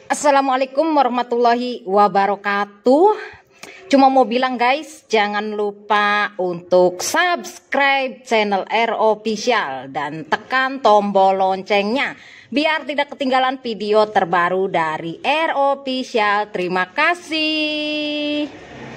Assalamualaikum warahmatullahi wabarakatuh. Cuma mau bilang guys, jangan lupa untuk subscribe channel R Official dan tekan tombol loncengnya biar tidak ketinggalan video terbaru dari R Official. Terima kasih.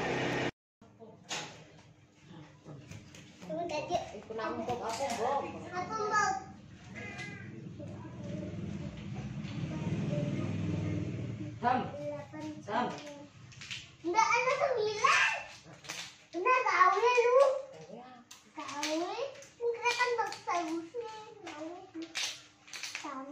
Enggak ada 9. Enggak tahu ya lu. Tahu. Enggak kan bagusnya. Tahu.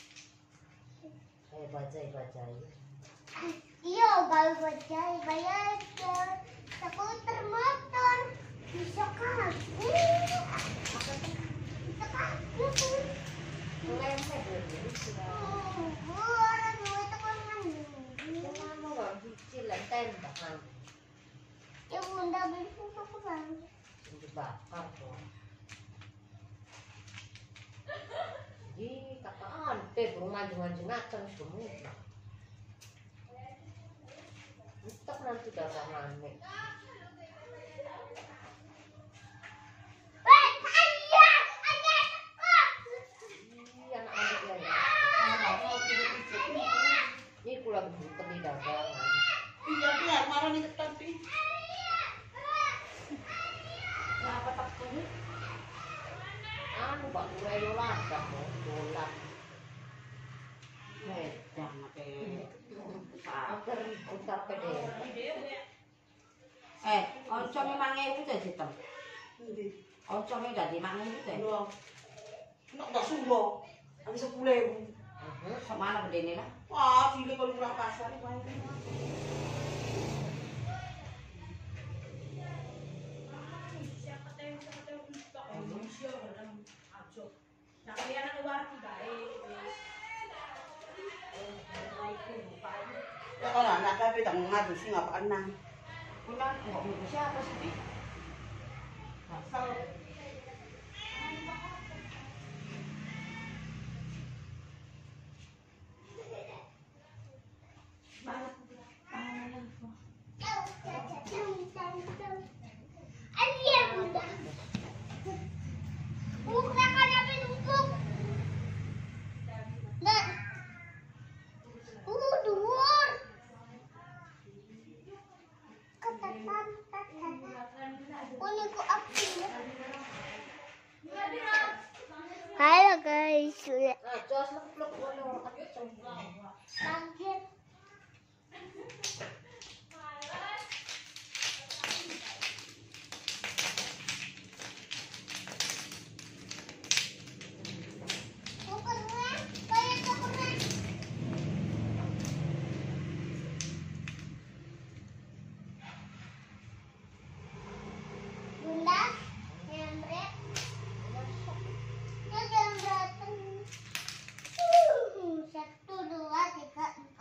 Baca. Iya, kalau baca bayar ke skuter motor. Bisa kan? Bisa kan? Ya bunda beli susu kurang. Dibakar tuh. Di kataan teh maju-maju ngaceng semua. Untuk nanti dagangan nih. Ini pulang bukan di dagangan. Iya benar, marah nih tapi. Kenapa tak kulit? Anu Pak Gue Yolanda mau dolar. Jangan pakai. Agar putar pede. Oncongnya mangewu aja sitem. Oncongnya jadi mangewu aja. Belum. Nak dah suruh. Habis 10.000. Semana bedene lah. Wah, cilik kalau murah pasar ini main. Ya kalau anak kami tak ngadu sih nggak pernah. Punya enggak mau siapa sih? Asal Halo guys, sudah Nah, jos lek kono aceng. kaget. Bunda, nyamret. Ya jangan berantem. 1, 2, 3, 4.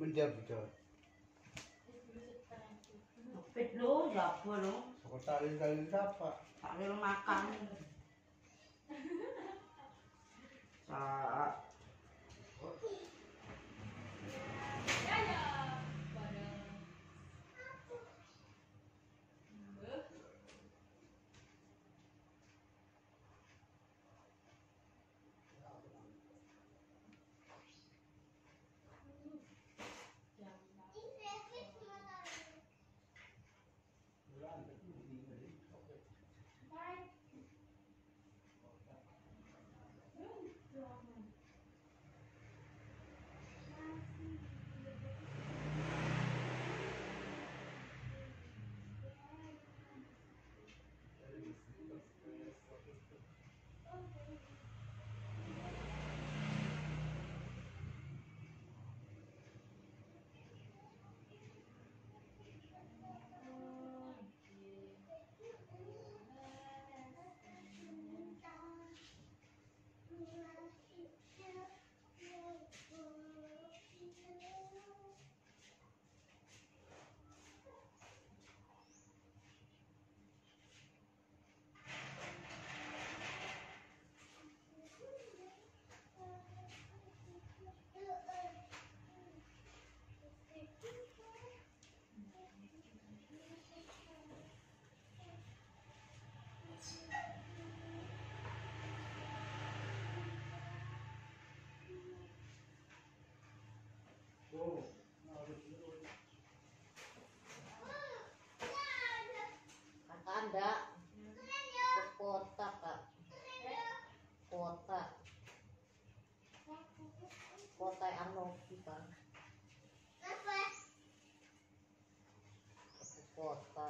Betul. Pit lo, jago lo. Aku tali siapa? Tak ada makan. Sa. Anda ke kota kak, kota anu kita kota.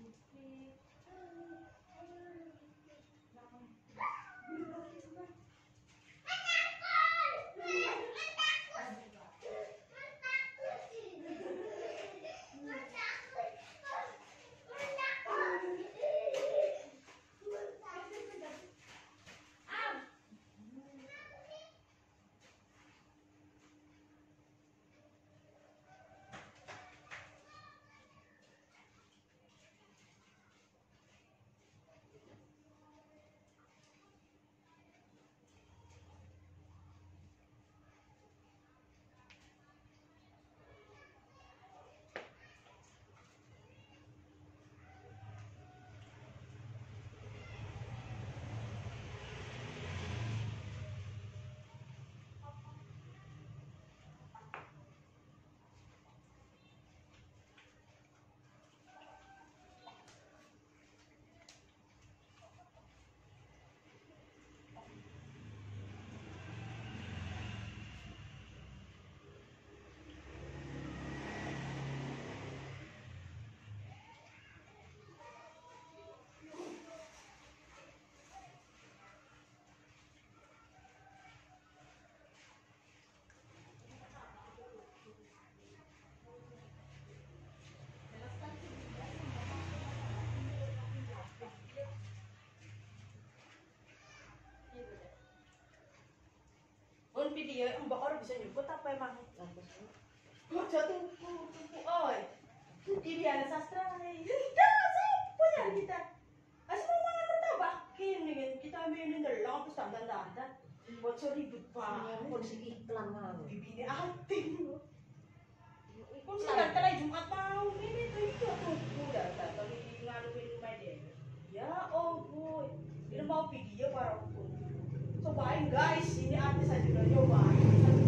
On video mbak orang bisa nyebut apa emang? Oh jatuh tuku oi. Ini ada sastra nih. Dah siapa ya kita? Asal mau mana bertambah kini kan kita ambilin dari lampu standar standar. Bocor ribut banget. Polisi iklan kan. Bibini hati. Kau sudah telah Jumat mau ini tuh itu udah tadi ngaluin media. Ya oh boy, ini mau video para pun. Cobain guys, ini artis saya juga nyobain.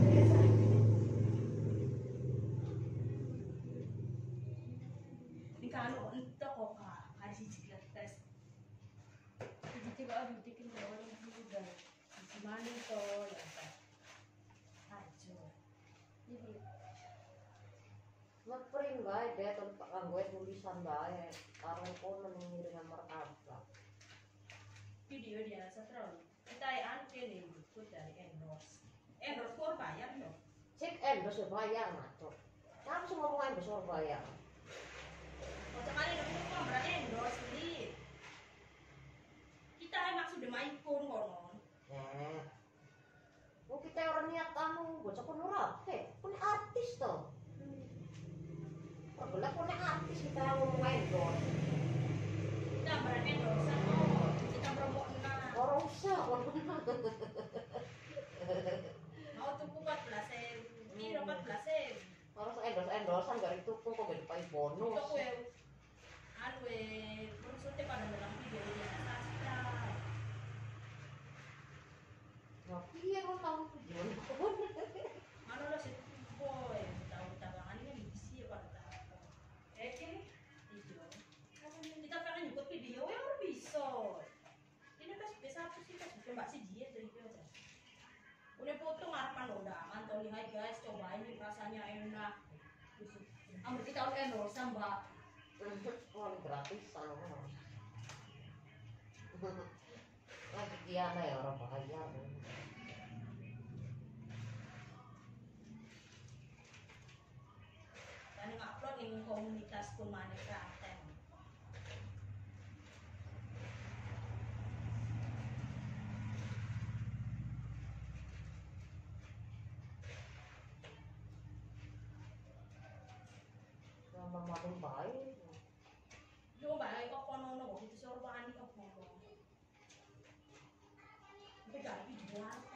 Ini kalau untuk kok kak, kasih ciklat tes. Jadi coba aduh bikin orang muda. Gimana tuh ya kan? Hancur. Ini Ngeprint bae deh tempat gue tulisan bae. Karo kono ngiringan martabak. video dia setrum. Kita anke nih ikut dari endorse. Endorse for bayar loh. Cek endorse bayar ngaco. Kamu semua mau endorse bayar. Oh sekali dong itu kan berarti endorse nih. Kita maksud main pun konon. Oh kita orang niat kamu bocah pun rate, pun artis toh. Perbelah pun artis kita mau endorse. Kita berarti endorse oh kita promo nah. Orang usah, Mau tuku 14.000, ini 14.000. harus endorse-endorsean dari itu kok gak dipakai bonus. Itu kue, anu maksudnya pada dalam video dia sastra. Tapi ya lo tahu gimana? Mana lo sih boy, tahu tabangan ini bisa pada tahu. Kini, video. Kita pengen ikut video yang bisa. Ini pas biasa apa sih pas coba sih dia dari itu aja. Udah foto harapan undangan, tuh lihat guys, cobain nih rasanya enak. Ambil kita udah endorse mbak. Sekolah gratisan loh. Lagi Diana ya orang bayar. Dan ngupload di komunitas pun mana Klaten. Nama maling baik. Yo mbak, kok kono kok itu sorban kok ngomong. Tapi gak dijual.